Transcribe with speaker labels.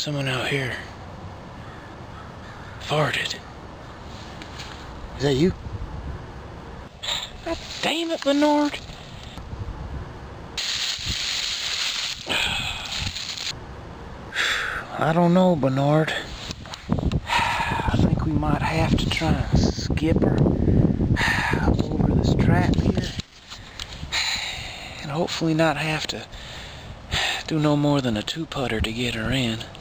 Speaker 1: Someone out here farted. Is that you? God damn it, Bernard. I don't know, Bernard. I think we might have to try and skip her over this trap here. And hopefully not have to do no more than a 2-putter to get her in.